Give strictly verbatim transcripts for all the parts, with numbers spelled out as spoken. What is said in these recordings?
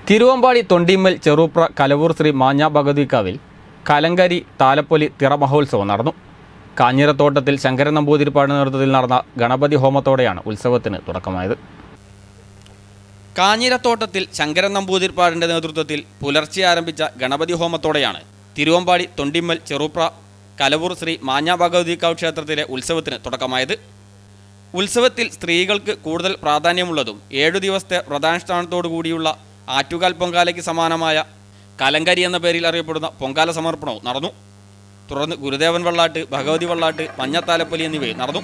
തിരുവമ്പാടി തൊണ്ടിമ്മൽ ചെറുപ്ര കലവൂർ ശ്രീ മാഞ്ഞ ഭഗവതിക്കാവിൽ കലങ്കരി താലപ്പൊലി തിറ മഹോത്സവം നടന്നു. കാഞ്ഞിരത്തോട്ടത്തിൽ ശങ്കരൻ നമ്പൂതിരിപ്പാടിന്റെ നേതൃത്വത്തിൽ നടന്ന ഗണപതി ഹോമത്തോടെയാണ് ഉത്സവത്തിന് തുടക്കമായത്. കാഞ്ഞിരത്തോട്ടത്തിൽ ശങ്കരൻ നമ്പൂതിരിപ്പാടിന്റെ നേതൃത്വത്തിൽ പുലർച്ചെ ആരംഭിച്ച ഗണപതി ഹോമത്തോടെയാണ് തിരുവമ്പാടി തൊണ്ടിമ്മൽ ചെറുപ്ര കലവൂർ ശ്രീ മാഞ്ഞ ഭഗവതിക്കാവ് ക്ഷേത്രത്തിലെ ഉത്സവത്തിന് തുടക്കമായത്. ഉത്സവത്തിൽ സ്ത്രീകൾക്ക് കൂടുതൽ പ്രാധാന്യമുള്ളതും ഏഴു ദിവസത്തെ വ്രതാനുഷ്ഠാനത്തോടു കൂടിയുള്ള ആറ്റുകാൽ പൊങ്കാലയ്ക്ക് സമാനമായ കലങ്കരി എന്ന പേരിൽ അറിയപ്പെടുന്ന പൊങ്കാല സമർപ്പണവും നടന്നു. തുടർന്ന് ഗുരുദേവൻ വള്ളാട്ട്, ഭഗവതി വള്ളാട്ട്, മഞ്ഞത്താലപ്പൊലി എന്നിവയും നടന്നു.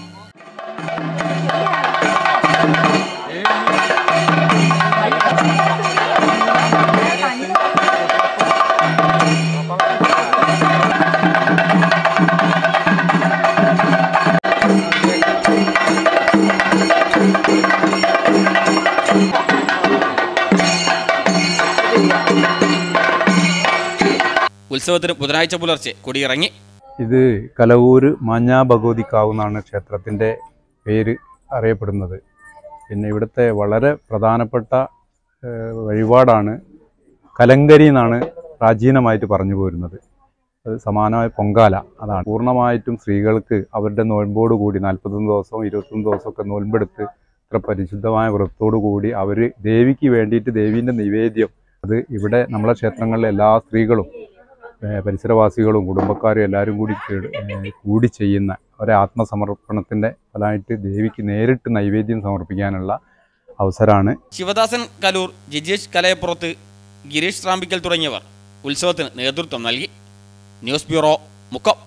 ഉത്സവത്തിന് ബുധനാഴ്ച പുലർച്ചെ കൊടിയിറങ്ങി. ഇത് കലവൂര് മാഞ്ഞ ഭഗവതിക്കാവ് എന്നാണ് ക്ഷേത്രത്തിൻ്റെ പേര് അറിയപ്പെടുന്നത്. പിന്നെ ഇവിടുത്തെ വളരെ പ്രധാനപ്പെട്ട വഴിപാടാണ് കലങ്കരി എന്നാണ് പ്രാചീനമായിട്ട് പറഞ്ഞു പോരുന്നത്. അത് സമാനമായ പൊങ്കാല അതാണ്. പൂർണ്ണമായിട്ടും സ്ത്രീകൾക്ക് അവരുടെ നോയമ്പോട് കൂടി നാൽപ്പത്തൊന്ന് ദിവസവും ഇരുപത്തൊന്ന് ദിവസമൊക്കെ നോയമ്പെടുത്ത് ഇത്ര പരിശുദ്ധമായ വ്രതത്തോടു കൂടി അവർ ദേവിക്ക് വേണ്ടിയിട്ട് ദേവീൻ്റെ നിവേദ്യം അത് ഇവിടെ നമ്മളെ ക്ഷേത്രങ്ങളിലെ എല്ലാ സ്ത്രീകളും പരിസരവാസികളും കുടുംബക്കാരും എല്ലാവരും കൂടി കൂടി ചെയ്യുന്ന ഒരു ആത്മസമർപ്പണത്തിൻ്റെ ഫലമായിട്ട് ദേവിക്ക് നേരിട്ട് നൈവേദ്യം സമർപ്പിക്കാനുള്ള അവസരമാണ്. ശിവദാസൻ കലൂർ, ജിജേഷ് കലയപ്പുറത്ത്, ഗിരീഷ് റാമ്പിക്കൽ തുടങ്ങിയവർ ഉത്സവത്തിന് നേതൃത്വം നൽകി. News bureau, Mukkam.